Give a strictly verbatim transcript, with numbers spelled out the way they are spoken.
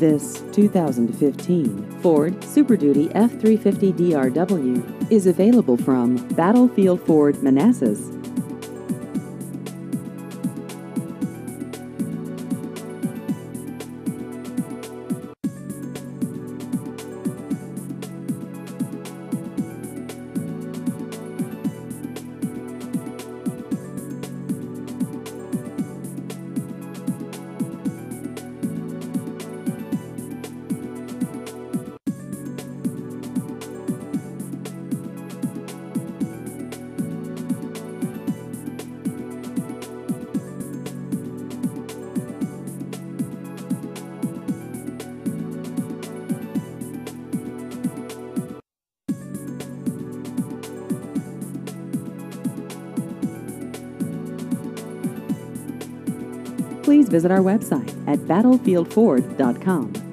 This two thousand fifteen Ford Super Duty F three fifty D R W is available from Battlefield Ford Manassas. Please visit our website at battlefield ford dot com.